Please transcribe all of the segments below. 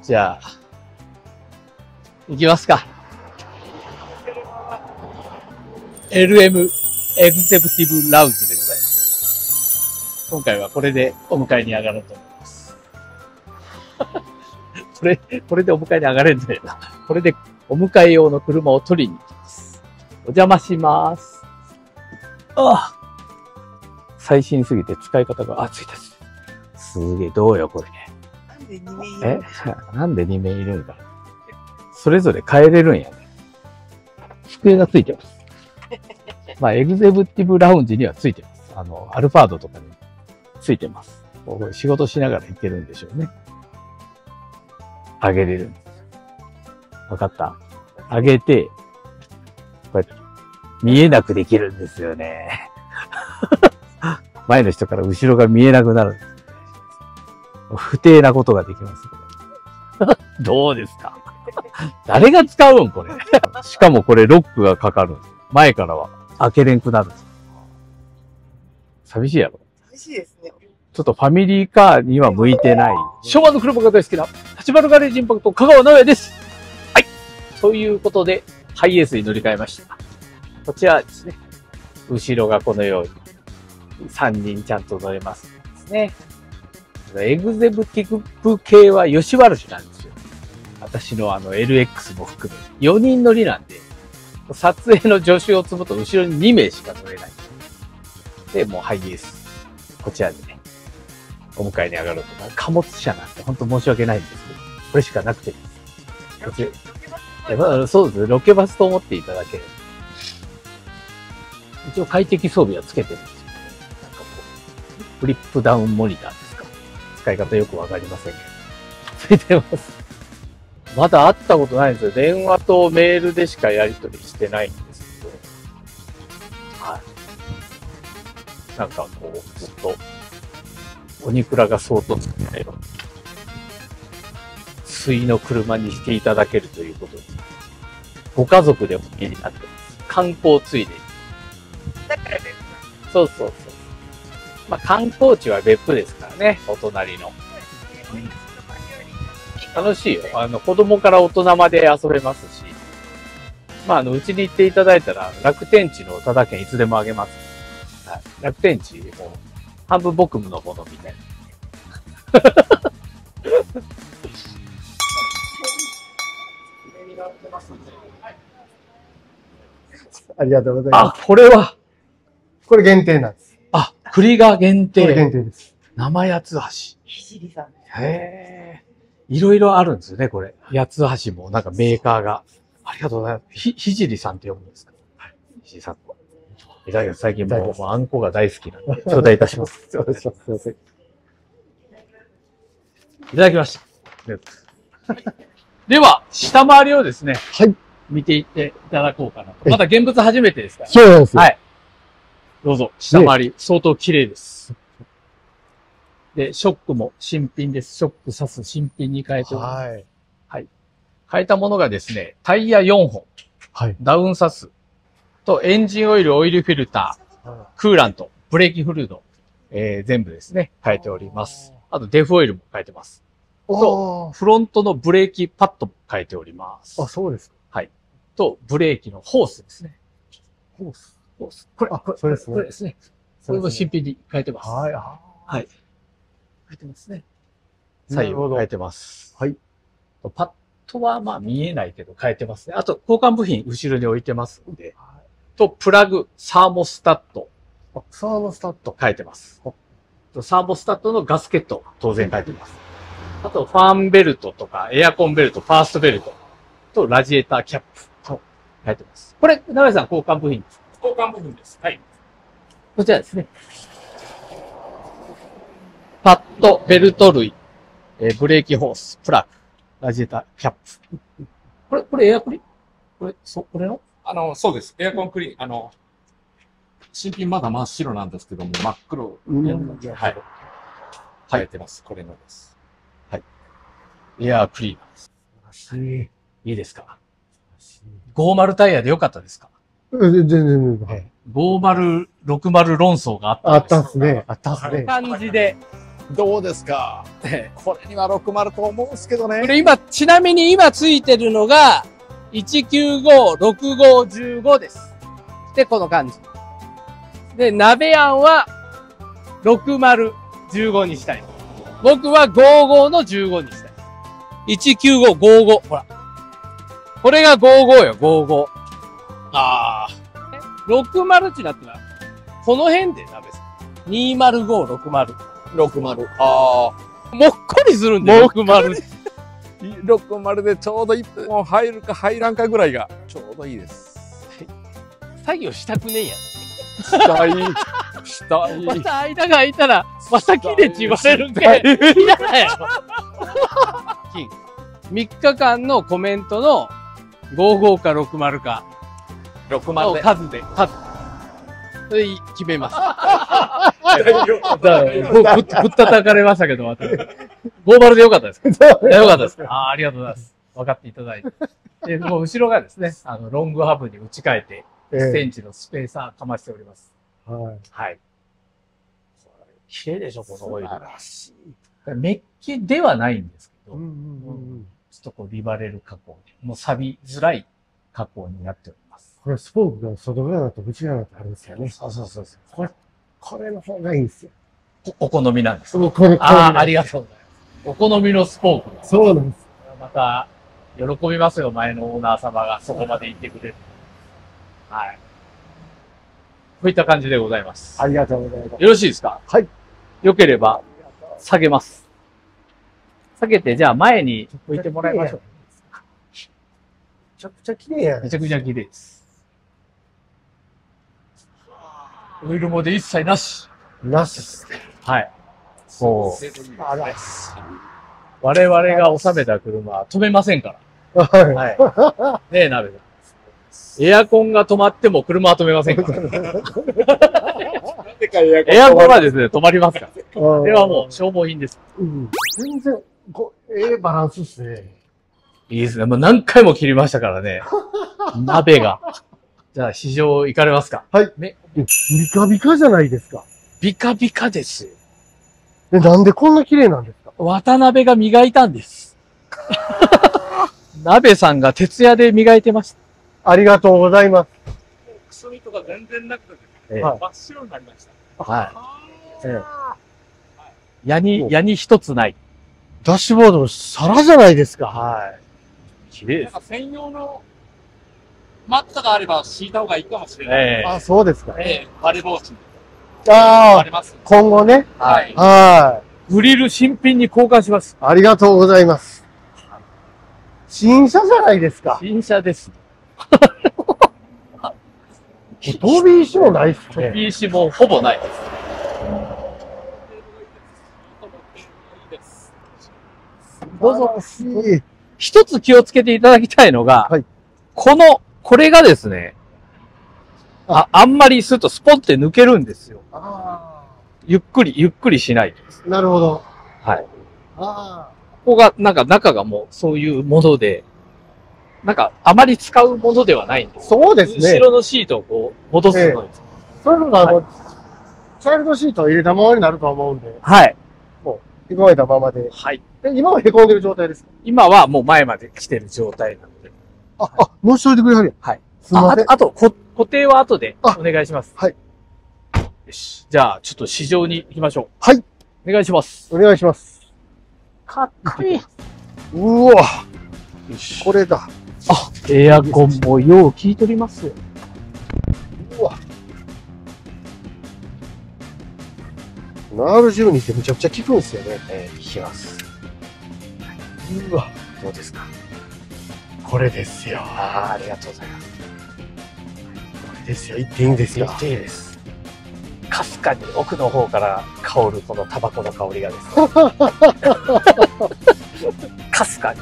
じゃあ、行きますか。LM エグゼクティブラウンジでございます。今回はこれでお迎えに上がろうと思います。これでお迎えに上がれるんだよな。これでお迎え用の車を取りに行きます。お邪魔します。ああ。最新すぎて使い方が、ついた。すげえ、どうよ、これ。 なんで2名いるんですか？ なんで2名いるんか。それぞれ変えれるんやね。机がついてます。まあ、エグゼクティブラウンジにはついてます。アルファードとかについてます。これ仕事しながら行けるんでしょうね。上げれるんです。わかった。上げて、こうやって見えなくできるんですよね。前の人から後ろが見えなくなるんです。不定なことができます。どうですか？誰が使うんこれ。しかもこれロックがかかるんです。前からは開けれんくなるんです。寂しいやろ。 寂しいですね。 ちょっとファミリーカーには向いてない。昭和の車が大好きな、80ガレージインパクト香川直也です。はい。ということで、ハイエースに乗り換えました。こちらですね。後ろがこのように、3人ちゃんと乗れますですね。エグゼクティブ系は吉原市なんですよ。私のLX も含め。4人乗りなんで、撮影の助手を積むと後ろに2名しか乗れない。で、もうハイエース。こちらでね、お迎えに上がろうとか、貨物車なんて本当申し訳ないんですけど、これしかなくて。そうですね、ロケバスと思っていただける。一応快適装備はつけてるんですよ。なんかこう、フリップダウンモニターですか。使い方よくわかりませんけど。ついてます。まだ会ったことないんですよ。電話とメールでしかやり取りしてないんですけど。はい。なんかこう、ずっと、お肉らが相当つけないように、対の車にしていただけるということで、ご家族でも気になってます。観光ついでに。 だから別そうそうそう。まあ観光地は別府ですからね、お隣の。楽しいよ。子供から大人まで遊べますし。まあ、うちに行っていただいたら、楽天地のタダ券いつでもあげます。はい、楽天地も、半分僕のものみたいな。 ありがとうございます。 これはこれ限定なんです。 栗が限定。 これ限定です。 生八つ橋。 ひじりさん。 へー。いろいろあるんですよね、これ。八つ橋も、なんかメーカーが。ありがとうございます。ひじりさんって読むんですか？はい。ひじりさん。いただきます。最近もうあんこが大好きなんで、頂戴いたします。すいません。いただきました。では、下回りをですね。 はい。 見ていっていただこうかなと。まだ現物初めてですから。 そうなんですよ。 はい。どうぞ、下回り、相当綺麗です。で、ショックも新品です。ショック刺す新品に変えております。はい。はい。変えたものがですね、タイヤ4本。はい。ダウンサス。と、エンジンオイル、オイルフィルター。クーラント。ブレーキフルード。全部ですね、変えております。あと、デフオイルも変えてます。と、フロントのブレーキパッドも変えております。 そうですか。 はい。と、ブレーキのホースですね。 ホース。 これ、 そうですね。 これですね。これも新品に変えてます。 はい。 はい。変えてますね。左右変えてます。はい。パッドはまあ見えないけど変えてますね。あと、交換部品後ろに置いてますんで。と、プラグ、サーモスタット。 サーモスタット。 変えてます。サーモスタットのガスケット、当然変えてます。あと、ファンベルトとか、エアコンベルト、ファーストベルトと、ラジエーターキャップと変えてます。これ、長井さん、交換部品です。交換部品です。はい。こちらですね。パッド、ベルト類、ブレーキホース、プラグ、ラジエーターキャップ。これエアクリ？これの？ そうです。エアコンクリーン、新品まだ真っ白なんですけども、真っ黒。はい。変えてます。これのです。 はい。エアクリーナーです。いいですか？50タイヤでよかったですか？ 全然。 50、60論争があったんです。 あったんすね。 こんな感じで、 どうですか？これには60と思うんですけどね。 これ今、ちなみに今ついてるのが、195、65、15です。で、この感じ。で、鍋案は、60、15にしたい。僕は55の15にしたい。195、55。ほら。これが55よ、55。 あ 60ってなったら、この辺で鍋さん。205、60。 あ、60。ああ。 もっこりするんで、60。 60でちょうど1本入るか入らんかぐらいがちょうどいいです。 作業したくねえやん。 したい。したい。 また間が空いたら、また切れって言われるんで、いらないやろ。金。3日間のコメントの55か60か 60 ので。 数で、数。それ決めます。ぶったたかれましたけど、また。50でよかったですか？よかったです。ありがとうございます。分かっていただいて。で、もう後ろがですね、ロングハブに打ち替えて、1センチのスペーサーかましております。 はい。 はい。綺麗でしょ、このオイル。 メッキではないんですけど、 うんうんうん。 ちょっとこうリバレル加工で、もう錆びづらい加工になっております。 これスポークが外側と内側とあるんですよね。 そうそうそうそう。 これの方がいいんですよ。 お好みなんです。 これありがとうございます。お好みのスポーク。 そうなんです。 また、喜びますよ、前のオーナー様がそこまで行ってくれる。はい。こういった感じでございます。 ありがとうございます。 よろしいですか？ はい。 よければ、下げます。下げて、じゃあ前に置いてもらいましょう。 めちゃくちゃ綺麗やね。 めちゃくちゃ綺麗です。オイルもで一切なし。 なしですね。 はい。もう、 あら。 我々が収めた車は止めませんかはら。はい。ねえ、鍋さん。エアコンが止まっても車は止めませんから。エアコンはですね、止まりますから。 い。 これはもう消耗品です。 うん。全然、バランスですね。 いいですね。もう何回も切りましたからね。鍋が。じゃあ、市場行かれますか？ はい。ビカビカじゃないですか。 ビカビカですよ。 なんでこんな綺麗なんですか？ 渡辺が磨いたんです。鍋さんが徹夜で磨いてました。 ありがとうございます。 くすみとか全然なくて、 ええはい真っ白になりました。 はい。ヤニ一つない。 ダッシュボード皿じゃないですか。 はい。綺麗です。 なんか専用のマットがあれば敷いた方がいいかもしれない。 ええあ、そうですか。 割れ防止に。 ああ、 割れます。 今後ね。 はい。 はグリル新品に交換します。 い。ありがとうございます。新車じゃないですか。 新車です。 飛び石もないっすね。 PC もほぼないです。どうぞ。一つ気をつけていただきたいのが、 はいこれがですね、あんまりするとスポンって抜けるんですよ。 あゆっくりしないと。 あ、なるほど。 はい。 あここが、なんか中がもうそういうもので、なんかあまり使うものではないんであ、 す。 そうですね。 後ろのシートをこう戻すのに。 そういうのがチャイルドシートを入れたままになると思うんで、 はい。 へこめたままで。 はい。 で今はへこんでる状態ですか？ 今はもう前まで来てる状態なので。 乗しといてくれはるやん。 はい。 すいません。 あと、固定は後でお願いします。 はい。 よし。じゃあ、ちょっと市場に行きましょう。 はい。 お願いします。 お願いします。 かっこいい。 うわ、 よし。 これだ。 エアコンもよう効いとりますよ。 うわ。R12 ってめちゃくちゃ効くんですよね。 効きます。 うわ。 どうですか？ これですよ。 ありがとうございます。 これですよ。言っていいんですか？ いいです。かすかに奥の方から香るこのタバコの香りがですね。かすかに。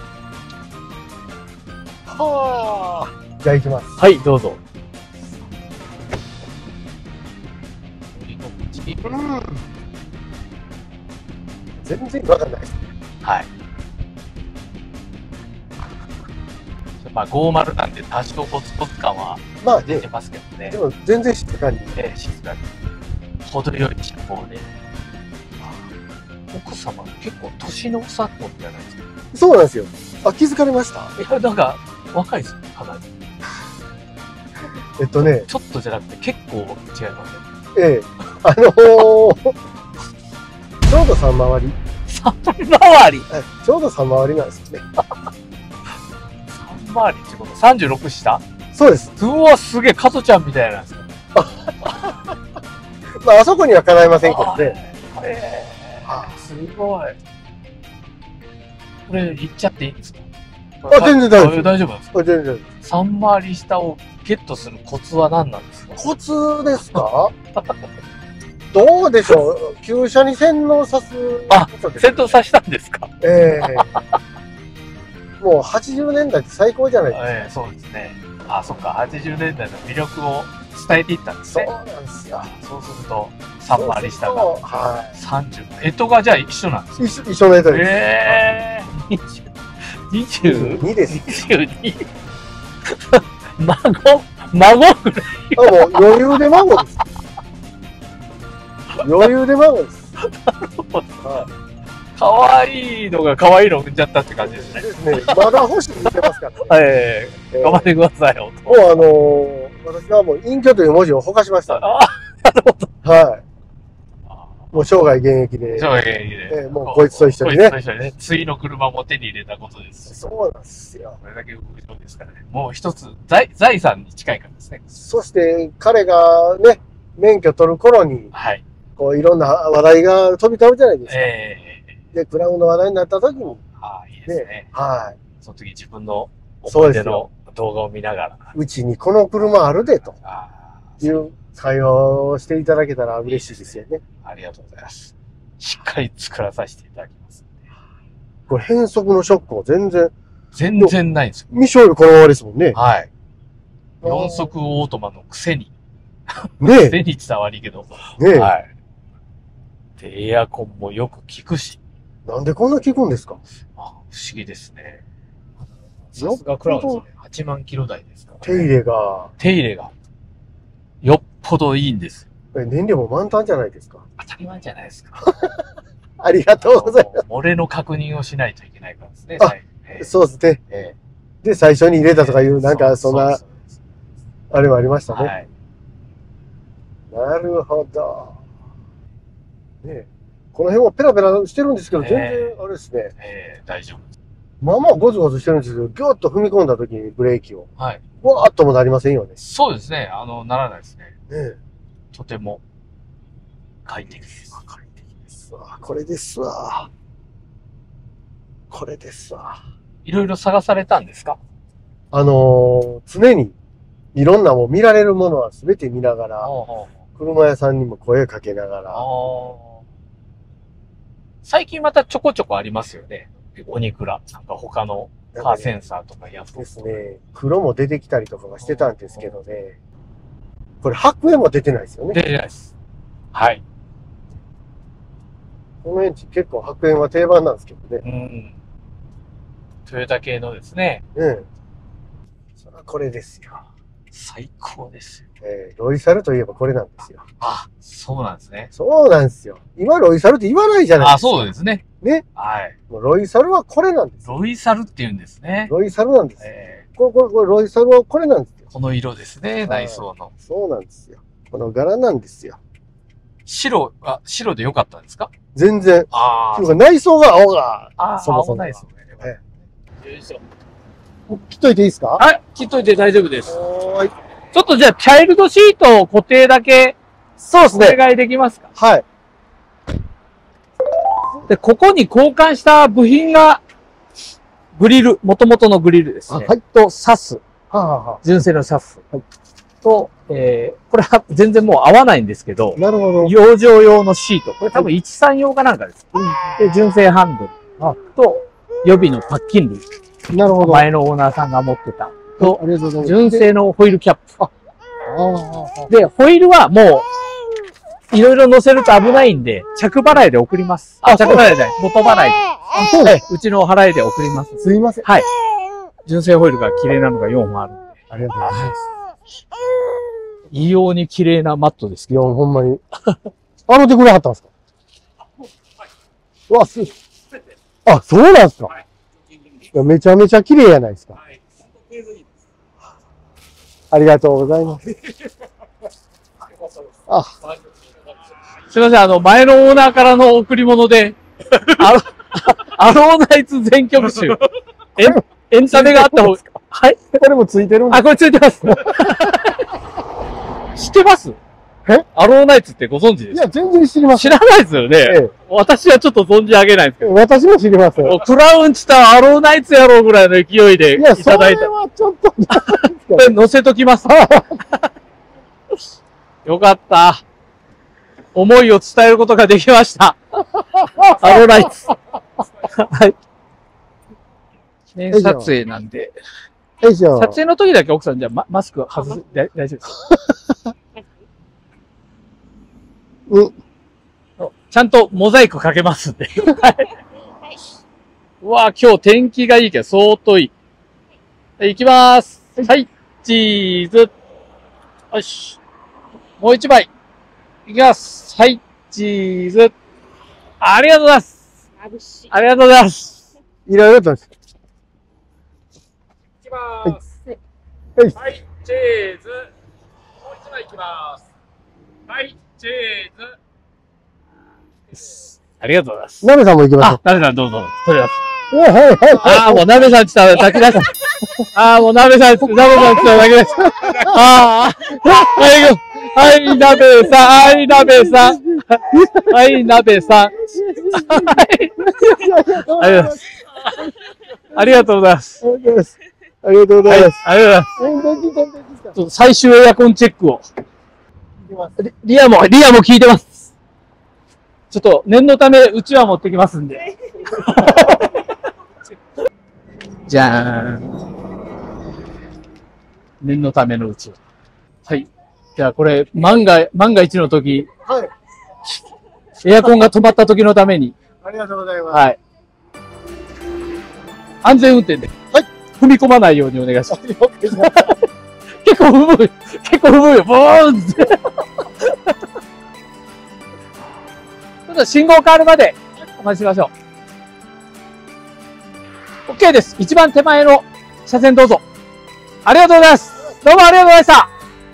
はあ。じゃあ行きます。 はい、どうぞ。 全然わかんないです。 はい。まあ、50なんで多少コツコツ感はまあね出て、ますけどねで。も全然静かに。 静かに。程よい車高で。 奥様、結構年の差ってことじゃないですか。 そうなんですよ。あ、気づかれました？ いや、なんか、若いですよ、かなり。ちょっとじゃなくて結構違いますね。 ええ。ちょうど3回り。 3回りちょうど3回りなんですよね。 3回りってこと ?36 下？ そうです。 うわ、すげえ、加トちゃんみたいなんですか。 まあ、あそこには叶いませんけどね。 すごい。これ、行っちゃっていいんですか？ あ、全然大丈夫。 大丈夫なんですか？ 全然。 3回り下をゲットするコツは何なんですか？ コツですか？どうでしょう？旧車に洗脳さす。 あ、洗脳させたんですか？ ええもう80年代って最高じゃないですか。 そうですね。あ、そっか。80年代の魅力を伝えていったんですね。 そうなんですよ。 そうすると、3回り下がは 30。干支がじゃあ一緒なんですか？ 一緒の枝です。 22 です。 22。孫ぐらい。 あ、もう余裕で孫です。余裕で孫です。 可愛いのが可愛いのを産んじゃったって感じですね。 ですね。まだ欲しい言ってますから。 頑張ってくださいよ。 もう私はもう隠居という文字をほかしました。 あ、なるほど。 はい。もう生涯現役で。 生涯現役で。 もうこいつと一緒にね。 こいつと一緒にね。次の車も手に入れたことです。 そうなんですよ。 これだけ極上ですからね。もう一つ、財産に近いからですね。 そして彼がね、免許取る頃に、 はい。 こういろんな話題が飛び交うじゃないですか。で、クラウンの話題になった時に。 ああ、いいですね。 はい。 その時自分の思い出の動画を見ながら。 うちにこの車あるで、という会話をしていただけたら嬉しいですよね。 ありがとうございます。しっかり作らさせていただきます。 これ変速のショックも全然ないんですよ。 未勝利このままですもんね。 はい。4速オートマのくせに。 ねえ。 くせに伝わりけど。 ねえ。 はい。で、エアコンもよく効くし。 なんでこんな効くんですか？ 不思議ですね。さすがクラウンですね。8万キロ台ですから、ね。手入れが。よっぽどいいんです。 燃料も満タンじゃないですか。 当たり前じゃないですか。 ありがとうございます。 漏れの確認をしないといけないからですね。 そうですね。で、最初に入れたとかいう、なんかそんな、あれもありましたね。はい、なるほど。ね、この辺もペラペラしてるんですけど、全然あれですね。 大丈夫です。 まあまあゴツゴツしてるんですけど、ギューッと踏み込んだ時にブレーキを。 はい。 わーっともなりませんよね。 そうですね。ならないですね。とても快適です。 快適ですわ。これですわ。これですわ。 いろいろ探されたんですか？ 常にいろんなも見られるものは全て見ながら、車屋さんにも声かけながら。 最近またちょこちょこありますよね。オニクラ。なんか他のカーセンサーとかやつですね。黒も出てきたりとかはしてたんですけどね。これ白煙も出てないですよね。 出てないです。はい。 このエンジン結構白煙は定番なんですけどね。 トヨタ系のですね。 それはこれですよ。 最高ですよ。 ロイサルといえばこれなんですよ。 あ、そうなんですね。 そうなんですよ。今ロイサルって言わないじゃないですか。 そうですね。 ね。 はい。 もうロイサルはこれなんです。 ロイサルって言うんですね。 ロイサルなんです。これロイサルはこれなんですよ。 この色ですね、内装の。 そうなんですよ。この柄なんですよ。 白で良かったんですか？ 全然。 ああ。内装が青が。 青ないですね。よいしょ。 切っといていいですか？ はい、切っといて大丈夫です。 はい。 ちょっとじゃあ、チャイルドシートを固定だけ、 そうですね。 お願いできますか？ はい。 で、ここに交換した部品が、グリル、元々のグリルですね。 はい。 と、サス。純正のサス。 はい。 と、これは全然もう合わないんですけど、 なるほど。 養生用のシート。これ多分13用かなんかです。で、純正ハンドル。と、予備のパッキン類。 なるほど。 前のオーナーさんが持ってた。と、 ありがとうございます。 純正のホイールキャップ。で、ホイールはもう、いろいろ乗せると危ないんで、着払いで送ります。着払いで、元払いで。うちの払いで送ります。 すいません。 はい。純正ホイールが綺麗なのが4本あるんで。 ありがとうございます。 異様に綺麗なマットですけど。 ほんまに。洗ってくれはったんですか？ うわ、あ、そうなんすか。いやめちゃめちゃ綺麗やないですか。ありがとうございます。あ、 すいません、前のオーナーからの贈り物で、アローナイツ全曲集、エンタメがあった方が、はい。 これもついてるんですあ、これついてます。知ってます？アローナイツってご存知ですか？ いや、全然知りません。 知らないですよね。 ええ、 私はちょっと存じ上げないんですけど。 私も知りません。 クラウンチターアローナイツやろうぐらいの勢いでいいや、そただいた。 れはちょっと、 これ載せときます。よかった。思いを伝えることができました。アローナイツ。はい。記念撮影なんで。 よいしょ。 撮影の時だけ奥さんじゃあマスク外す、大丈夫です。 うん。 ちゃんとモザイクかけますんで。はい。うわぁ、今日天気がいいけど相当いい。はい、行きまーす。はい、チーズ。よし。もう一枚。いきます。はい、チーズ。ありがとうございます。ありがとうございます。 いろいろと。 いきまーす。 はい。 はい、チーズ。もう一枚いきます。はい、チーズ。 ありがとうございます。 ナベさんも行きましょあ、ナベさんどうぞ。取れます。 う。はいはいはい。 ああ、もうナベさんちたら炊き出した。ああ、もうナベさんちたら炊き出した。ああ、はい、ナベさん。はい、ナベさん。はい、ナベさん。ありがとうございます。 ありがとうございます。 ありがとうございます。最終エアコンチェックを。リアも聞いてます。ちょっと念のためうちわ持ってきますんで。じゃーん。念のためのうちわ。はい。じゃあこれ、万が一の時、 はい。 エアコンが止まった時のために。 ありがとうございます。 はい。安全運転で。 はい。 踏み込まないようにお願いします。結構踏むよ。ボーンって。ちょっと信号変わるまでお待ちしましょう。OK です。一番手前の車線どうぞ。ありがとうございます。どうもありがとうございました。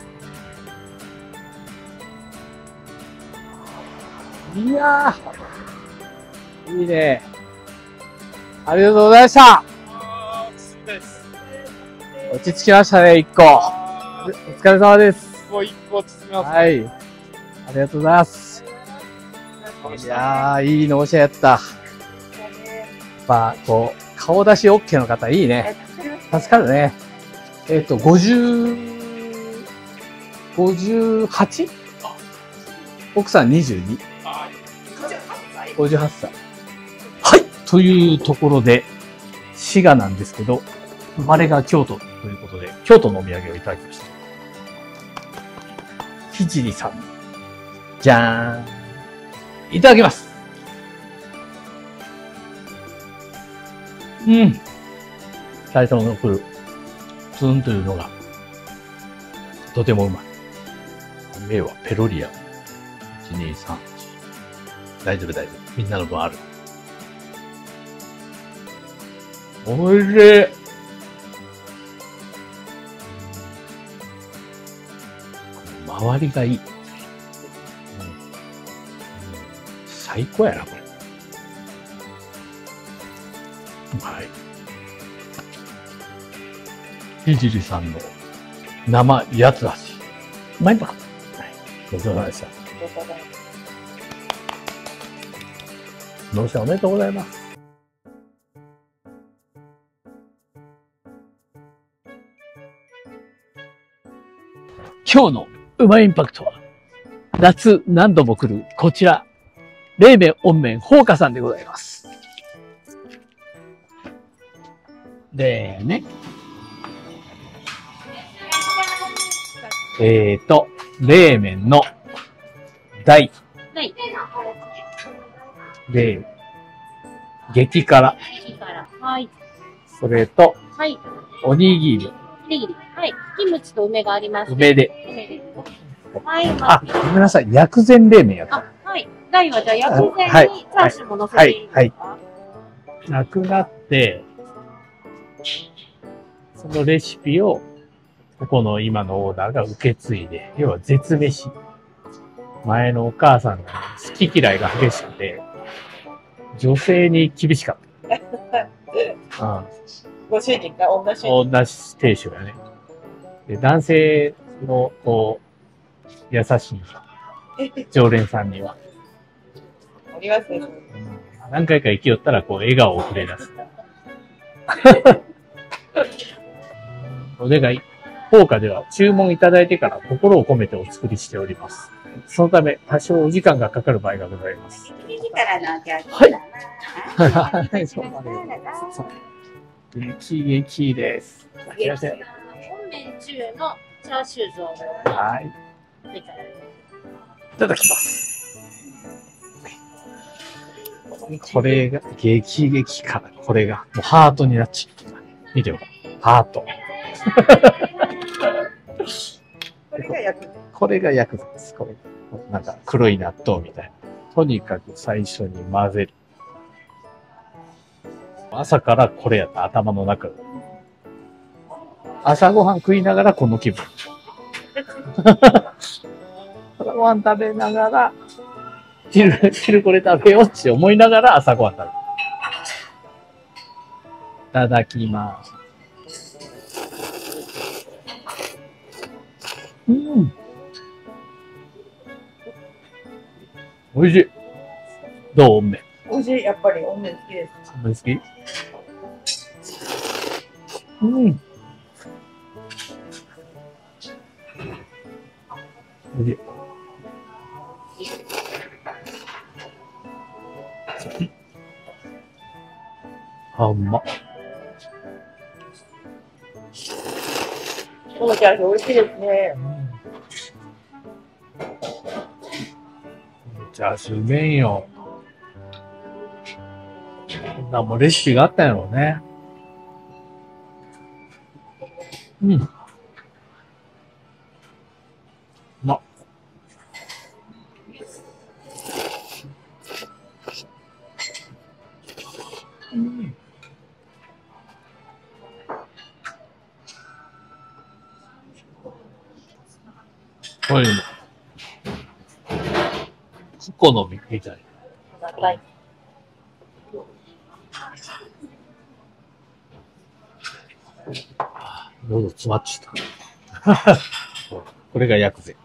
いやー、いいね。ありがとうございました。落ち着きましたね、一個。お疲れ様です。 一個落ち着きます。 はい。ありがとうございます。いやー、いい納車やった。やっぱ、こう、顔出し OK の方いいね。助かるね。58? 奥さん22。58歳。はい。というところで、滋賀なんですけど、生まれが京都ということで、京都のお土産をいただきました。ひじりさん。じゃーん。いただきます。うん。最初の来る、ツンというのが、とてもうまい。目はペロリアン。1、2、3。大丈夫。みんなの分ある。おいしい。周りがいい。最高やな、これ。はい。ひじりさんの生やつだし。うまいんだ。はい。ごちそうさまでした。納車おめでとうございます。今日のうまインパクトは、夏何度も来るこちら、冷麺、温麺、ほうかさんでございます。でね。冷麺の大。で、激辛。 はい。 それと、 はい。 おにぎり。 おにぎり。はい。キムチと梅があります。 梅で。 はい。 あ、ごめんなさい。薬膳冷麺やった。 あ、はい。 台はじゃあ薬膳はいにチャーシューも乗せていいですか？ はいなくなって、そのレシピを、ここの今のオーダーが受け継いで、要は絶飯。前のお母さんが好き嫌いが激しくて、女性に厳しかった。うん。 ご主人が女主人。 女亭主がね。で、男性の、こう、優しい常連さんには、 ありますね。 何回か生きよったら、こう、笑顔をくれ出す。お願い。効果では注文いただいてから心を込めてお作りしております。そのため、多少お時間がかかる場合がございます。 7時からのお客様。 はい。はい、そうなんです。激です。いらっしゃい。 本麺中のチャーシュー増はい。いただきます。これが、激から、これが、もうハートになっちゃった。見てよ。ハート。 これが薬膳。 これが薬膳です。これ。なんか黒い納豆みたいな。とにかく最初に混ぜる。朝からこれやった、頭の中で。朝ごはん食いながらこの気分。朝ごはん食べながら、昼これ食べようって思いながら朝ごはん食べる。いただきます。うん。美味しい。どうおんめん。 美味しい。やっぱり温麺好きです。 おんめん好き？うん。美味しい。あ、うまっ。 このチャーシュー美味しいですね。 チャーシューめんよ。こんなもうレシピがあったんやろうね。うん。うまっ。うん。こういうの。好みみたい。 はい。 喉詰まっちゃった。これが薬膳です。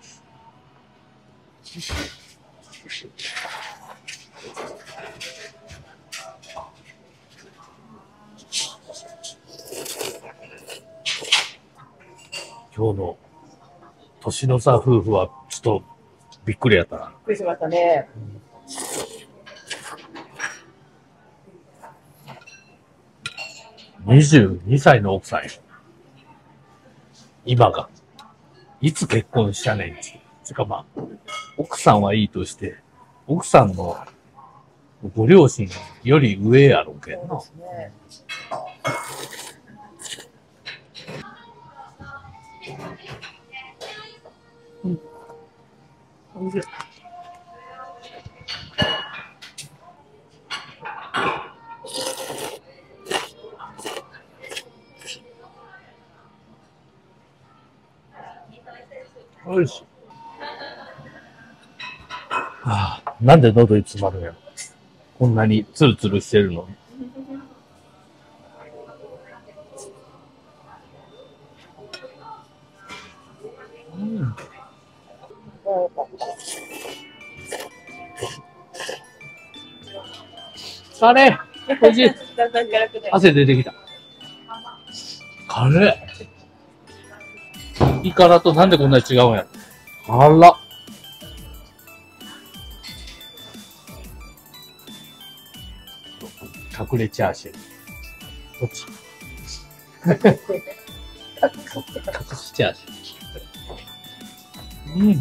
今日の年の差夫婦はちょっとびっくりやったな。 びっくりしましたね。 22歳の奥さんや。今が。いつ結婚したねんって。つかまあ、奥さんはいいとして、奥さんのご両親より上やろうけどな。 そうですね。 おいしい。おいしい。はあ、なんで喉に詰まるんやろ。こんなにツルツルしてるのに。うん。カレーおいしい。 だんだん辛くなる。 汗出てきた。カレーイカラとなんでこんなに違うんやろ。辛っ。隠れチャーシュー。どっち隠しチャーシュー。うん。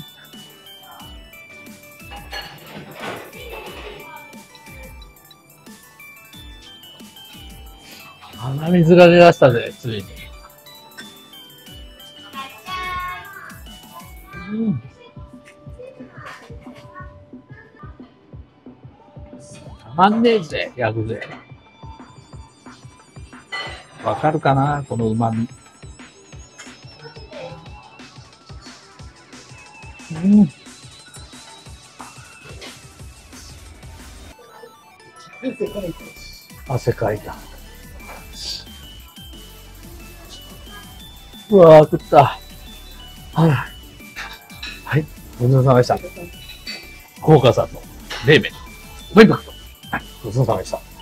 鼻水が出だしたぜ、ついに。うん。 マンネージで焼くぜ。わかるかなこの旨味。うん。汗かいた。うわー、食った。はい。ごちそうさまでした。福岡さんの冷麺。とにかく。ごちそうさまでした。